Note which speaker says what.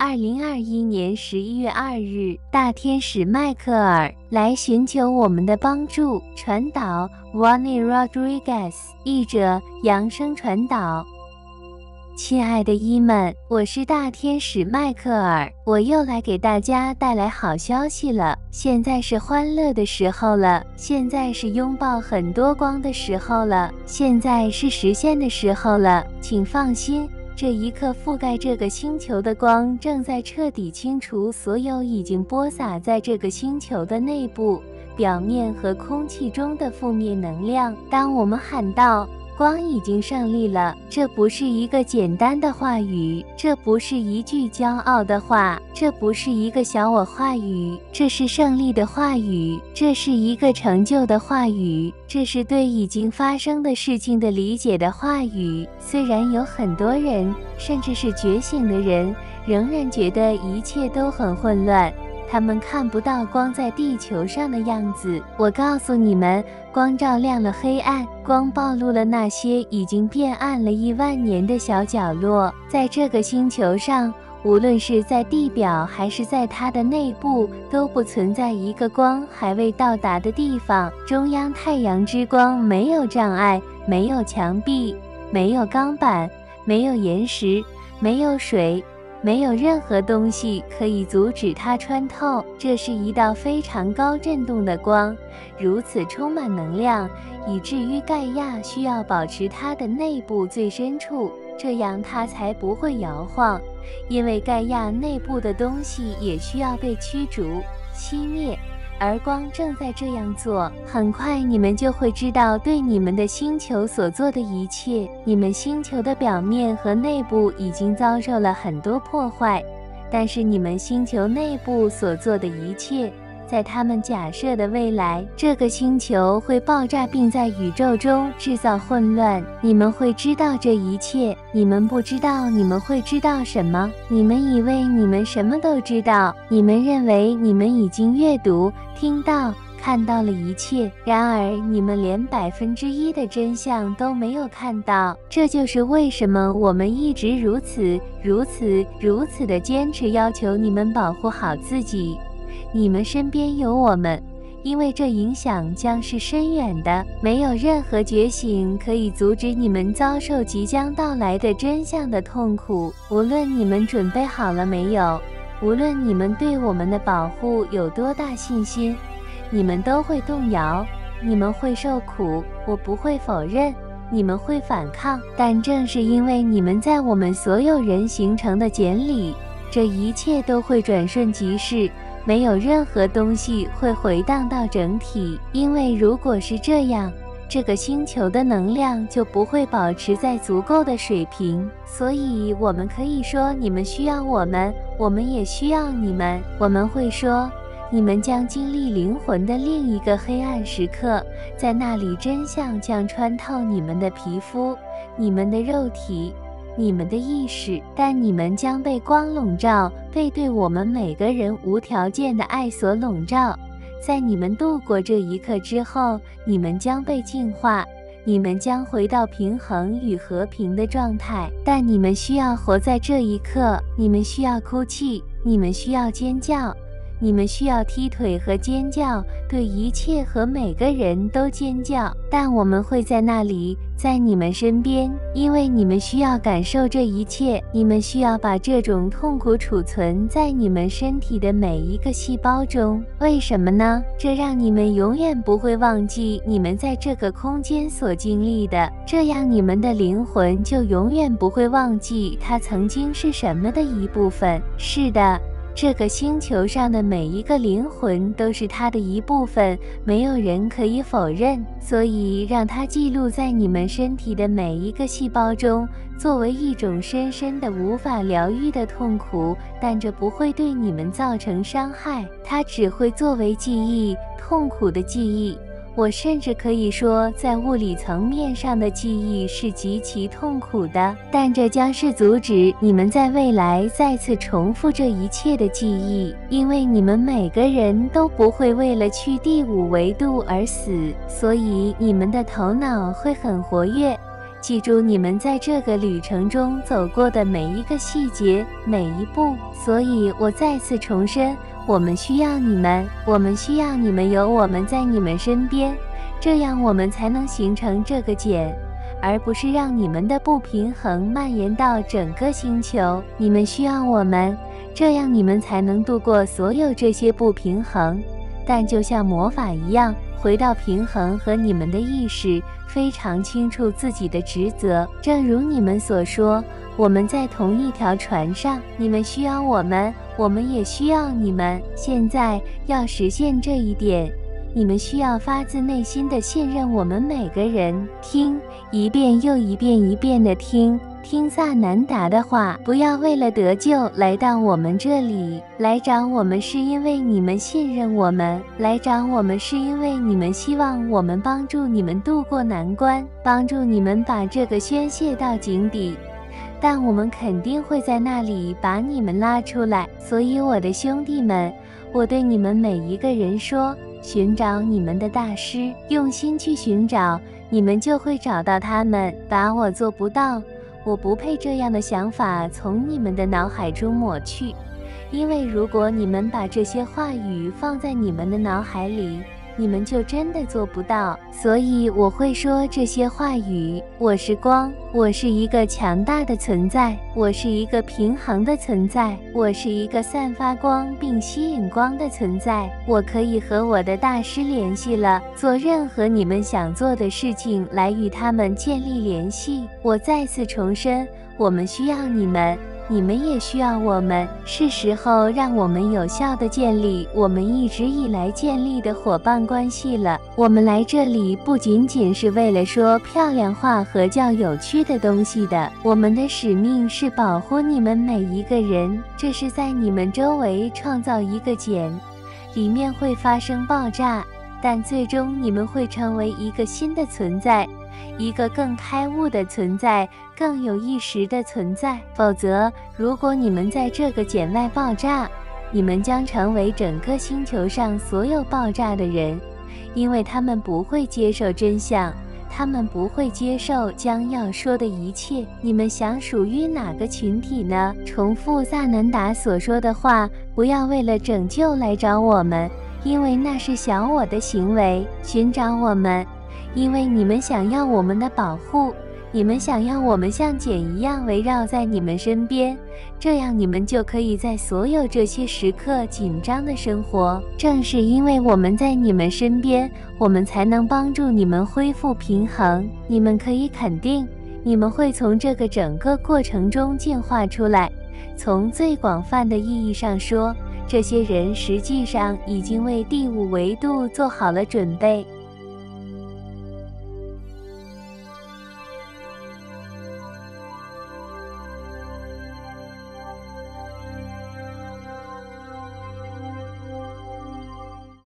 Speaker 1: 2021年11月2日，大天使迈克尔来寻求我们的帮助。传导 Ronnie Rodriguez， 译者扬声传导。亲爱的伊们，我是大天使迈克尔，我又来给大家带来好消息了。现在是欢乐的时候了，现在是拥抱很多光的时候了，现在是实现的时候了。请放心，这一刻覆盖这个星球的光正在彻底清除所有已经播撒在这个星球的内部、表面和空气中的负面能量。当我们喊道光已经胜利了，这不是一个简单的话语，这不是一句骄傲的话，这不是一个小我话语，这是胜利的话语，这是一个成就的话语，这是对已经发生的事情的理解的话语。虽然有很多人，甚至是觉醒的人，仍然觉得一切都很混乱，他们看不到光在地球上的样子。我告诉你们，光照亮了黑暗，光暴露了那些已经变暗了10000年的小角落。在这个星球上，无论是在地表还是在它的内部，都不存在一个光还未到达的地方。中央太阳之光没有障碍，没有墙壁，没有钢板，没有岩石，没有水，没有任何东西可以阻止它穿透。这是一道非常高振动的光，如此充满能量，以至于盖亚需要保持它的内部最深处，这样它才不会摇晃。因为盖亚内部的东西也需要被驱逐、熄灭，而光正在这样做。很快你们就会知道对你们的星球所做的一切。你们星球的表面和内部已经遭受了很多破坏，但是你们星球内部所做的一切，在他们假设的未来，这个星球会爆炸并在宇宙中制造混乱。你们会知道这一切，你们不知道你们会知道什么。你们以为你们什么都知道，你们认为你们已经阅读、听到、看到了一切，然而你们连1%的真相都没有看到。这就是为什么我们一直如此的坚持要求你们保护好自己。你们身边有我们，因为这影响将是深远的。没有任何觉醒可以阻止你们遭受即将到来的真相的痛苦。无论你们准备好了没有，无论你们对我们的保护有多大信心，你们都会动摇，你们会受苦。我不会否认你们会反抗，但正是因为你们在我们所有人形成的茧里，这一切都会转瞬即逝。没有任何东西会回荡到整体，因为如果是这样，这个星球的能量就不会保持在足够的水平。所以我们可以说，你们需要我们，我们也需要你们。我们会说，你们将经历灵魂的另一个黑暗时刻，在那里真相将穿透你们的皮肤、你们的肉体、你们的意识，但你们将被光笼罩，被对我们每个人无条件的爱所笼罩。在你们度过这一刻之后，你们将被净化，你们将回到平衡与和平的状态。但你们需要活在这一刻，你们需要哭泣，你们需要尖叫，你们需要踢腿和尖叫，对一切和每个人都尖叫。但我们会在那里，在你们身边，因为你们需要感受这一切。你们需要把这种痛苦储存在你们身体的每一个细胞中。为什么呢？这让你们永远不会忘记你们在这个空间所经历的，这样你们的灵魂就永远不会忘记它曾经是什么的一部分。是的，这个星球上的每一个灵魂都是它的一部分，没有人可以否认。所以让它记录在你们身体的每一个细胞中，作为一种深深的无法疗愈的痛苦，但这不会对你们造成伤害，它只会作为记忆，痛苦的记忆。我甚至可以说，在物理层面上的记忆是极其痛苦的，但这将是阻止你们在未来再次重复这一切的记忆，因为你们每个人都不会为了去第5维度而死，所以你们的头脑会很活跃， 记住你们在这个旅程中走过的每一个细节，每一步。所以我再次重申，我们需要你们，我们需要你们，有我们在你们身边，这样我们才能形成这个茧，而不是让你们的不平衡蔓延到整个星球。你们需要我们，这样你们才能度过所有这些不平衡。但就像魔法一样，回到平衡和你们的意识非常清楚自己的职责。正如你们所说，我们在同一条船上，你们需要我们，我们也需要你们。现在要实现这一点，你们需要发自内心的信任我们每个人。听，一遍又一遍一遍的听萨南达的话，不要为了得救来到我们这里。来找我们是因为你们信任我们，来找我们是因为你们希望我们帮助你们渡过难关，帮助你们把这个宣泄到井底。但我们肯定会在那里把你们拉出来。所以我的兄弟们，我对你们每一个人说，寻找你们的大师，用心去寻找，你们就会找到他们。把我做不到，我不配这样的想法从你们的脑海中抹去，因为如果你们把这些话语放在你们的脑海里，你们就真的做不到。所以我会说这些话语，我是光，我是一个强大的存在，我是一个平衡的存在，我是一个散发光并吸引光的存在。我可以和我的大师联系了，做任何你们想做的事情来与他们建立联系。我再次重申，我们需要你们，你们也需要我们，是时候让我们有效地建立我们一直以来建立的伙伴关系了。我们来这里不仅仅是为了说漂亮话和较有趣的东西的，我们的使命是保护你们每一个人，这是在你们周围创造一个茧，里面会发生爆炸，但最终你们会成为一个新的存在，一个更开悟的存在，更有意识的存在。否则，如果你们在这个茧外爆炸，你们将成为整个星球上所有爆炸的人，因为他们不会接受真相，他们不会接受将要说的一切。你们想属于哪个群体呢？重复萨南达所说的话，不要为了拯救来找我们，因为那是小我的行为。寻找我们，因为你们想要我们的保护，你们想要我们像茧一样围绕在你们身边，这样你们就可以在所有这些时刻紧张的生活。正是因为我们在你们身边，我们才能帮助你们恢复平衡。你们可以肯定，你们会从这个整个过程中进化出来。从最广泛的意义上说，这些人实际上已经为第5维度做好了准备。